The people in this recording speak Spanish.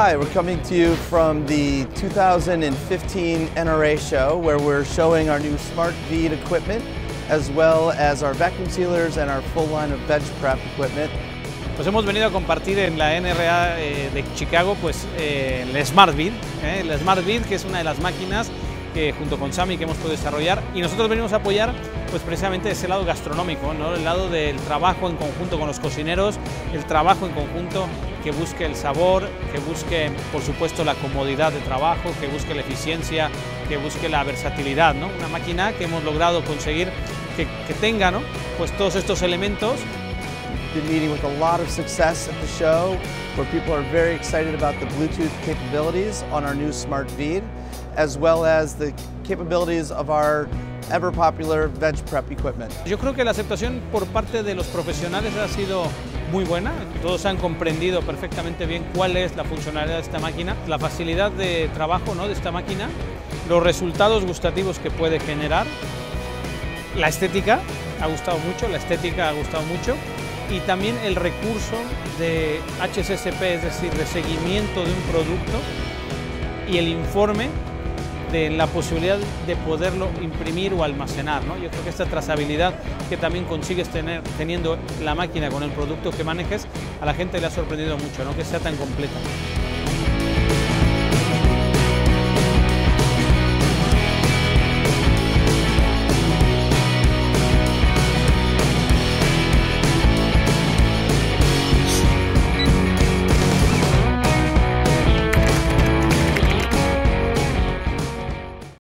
Hi, we're coming to you from the 2015 NRA show where we're showing our new Smart Bead equipment as well as our vacuum sealers and our full line of veg prep equipment. Pues hemos venido a compartir en la NRA de Chicago pues, el Smart Bead, el Smart Bead, que es una de las máquinas que junto con Sami que hemos podido desarrollar, y nosotros venimos a apoyar pues precisamente ese lado gastronómico, ¿no? El lado del trabajo en conjunto con los cocineros, el trabajo en conjunto que busque el sabor, que busque por supuesto la comodidad de trabajo, que busque la eficiencia, que busque la versatilidad, ¿no? Una máquina que hemos logrado conseguir que tenga, ¿no? Pues todos estos elementos. Been meeting with a lot of success at the show where people are very excited about the Bluetooth capabilities on our new Smart Bead, as well as the capabilities of our ever popular veg prep equipment. Yo creo que la aceptación por parte de los profesionales ha sido muy buena. Todos han comprendido perfectamente bien cuál es la funcionalidad de esta máquina, la facilidad de trabajo, ¿no?, de esta máquina, los resultados gustativos que puede generar, la estética ha gustado mucho, y también el recurso de HCCP, es decir, de seguimiento de un producto, y el informe de la posibilidad de poderlo imprimir o almacenar, ¿no? Yo creo que esta trazabilidad que también consigues tener teniendo la máquina con el producto que manejes, a la gente le ha sorprendido mucho, ¿no?, que sea tan completa.